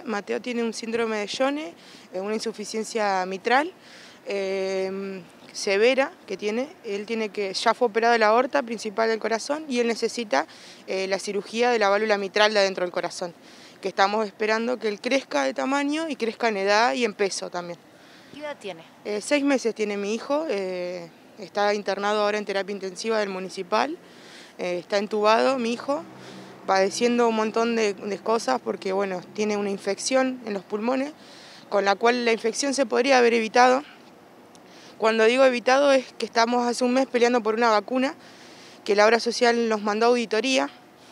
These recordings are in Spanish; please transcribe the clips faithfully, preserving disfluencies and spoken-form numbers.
Mateo tiene un síndrome de Jones, una insuficiencia mitral eh, severa que tiene. Él tiene que, ya fue operado de la aorta principal del corazón y él necesita eh, la cirugía de la válvula mitral de adentro del corazón, que estamos esperando que él crezca de tamaño y crezca en edad y en peso también. ¿Qué edad tiene? Eh, seis meses tiene mi hijo, eh, está internado ahora en terapia intensiva del municipal, eh, está entubado mi hijo, padeciendo un montón de, de cosas porque bueno, tiene una infección en los pulmones, con la cual la infección se podría haber evitado. Cuando digo evitado es que estamos hace un mes peleando por una vacuna, que la obra social nos mandó auditoría.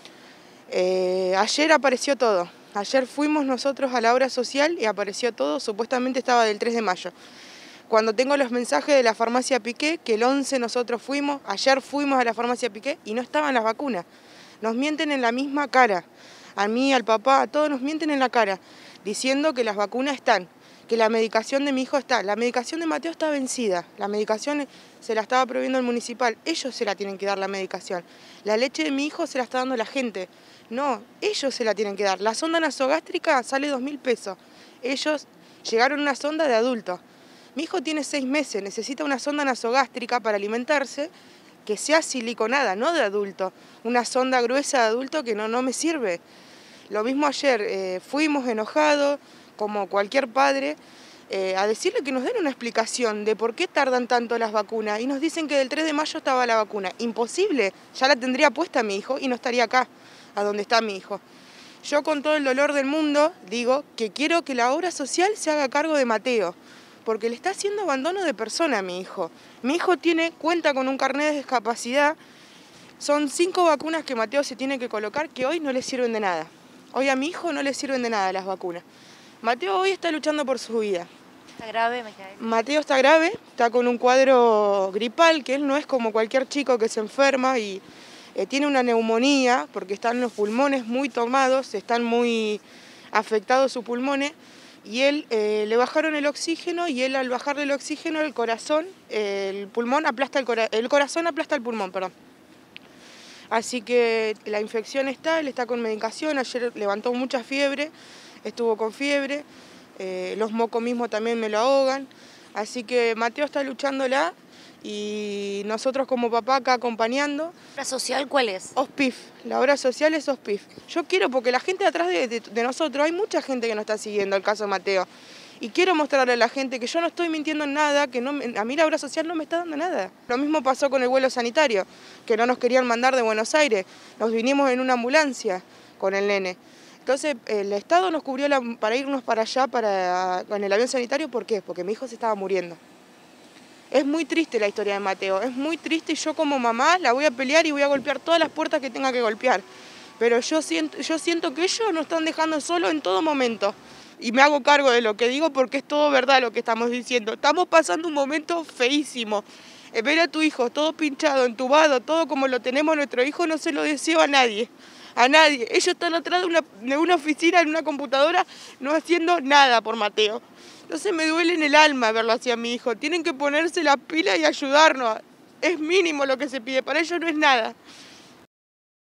Eh, ayer apareció todo, ayer fuimos nosotros a la obra social y apareció todo, supuestamente estaba del tres de mayo. Cuando tengo los mensajes de la farmacia Piqué, que el once nosotros fuimos, ayer fuimos a la farmacia Piqué y no estaban las vacunas. Nos mienten en la misma cara, a mí, al papá, a todos nos mienten en la cara, diciendo que las vacunas están, que la medicación de mi hijo está. La medicación de Mateo está vencida, la medicación se la estaba prohibiendo el municipal, ellos se la tienen que dar la medicación. La leche de mi hijo se la está dando la gente, no, ellos se la tienen que dar. La sonda nasogástrica sale dos mil pesos, ellos llegaron a una sonda de adulto. Mi hijo tiene seis meses, necesita una sonda nasogástrica para alimentarse, que sea siliconada, no de adulto. Una sonda gruesa de adulto que no, no me sirve. Lo mismo ayer, eh, fuimos enojados, como cualquier padre, eh, a decirle que nos den una explicación de por qué tardan tanto las vacunas. Y nos dicen que del tres de mayo estaba la vacuna. Imposible, ya la tendría puesta mi hijo y no estaría acá, a donde está mi hijo. Yo con todo el dolor del mundo digo que quiero que la obra social se haga cargo de Mateo, porque le está haciendo abandono de persona a mi hijo. Mi hijo tiene, cuenta con un carnet de discapacidad, son cinco vacunas que Mateo se tiene que colocar que hoy no le sirven de nada. Hoy a mi hijo no le sirven de nada las vacunas. Mateo hoy está luchando por su vida. ¿Está grave, Micaela? Mateo está grave, está con un cuadro gripal, que él no es como cualquier chico que se enferma y eh, tiene una neumonía, porque están los pulmones muy tomados, están muy afectados sus pulmones, y él eh, le bajaron el oxígeno y él al bajarle el oxígeno el corazón, eh, el pulmón aplasta el, cora el corazón aplasta el pulmón, perdón. Así que la infección está, él está con medicación, ayer levantó mucha fiebre, estuvo con fiebre, eh, los mocos mismos también me lo ahogan, así que Mateo está luchándola y nosotros como papá acá acompañando. ¿La obra social cuál es? Hospif, la obra social es Hospif. Yo quiero, porque la gente atrás de, de, de nosotros, hay mucha gente que nos está siguiendo el caso de Mateo. Y quiero mostrarle a la gente que yo no estoy mintiendo en nada, que no, a mí la obra social no me está dando nada. Lo mismo pasó con el vuelo sanitario, que no nos querían mandar de Buenos Aires. Nos vinimos en una ambulancia con el nene. Entonces el Estado nos cubrió la, para irnos para allá para, con el avión sanitario. ¿Por qué? Porque mi hijo se estaba muriendo. Es muy triste la historia de Mateo, es muy triste y yo como mamá la voy a pelear y voy a golpear todas las puertas que tenga que golpear. Pero yo siento, yo siento que ellos nos están dejando solo en todo momento. Y me hago cargo de lo que digo porque es todo verdad lo que estamos diciendo. Estamos pasando un momento feísimo. Ver a tu hijo todo pinchado, entubado, todo como lo tenemos nuestro hijo, no se lo deseo a nadie. A nadie. Ellos están atrás de una, de una oficina, en una computadora, no haciendo nada por Mateo. Entonces me duele en el alma verlo así a mi hijo. Tienen que ponerse la pila y ayudarnos. Es mínimo lo que se pide, para ellos no es nada.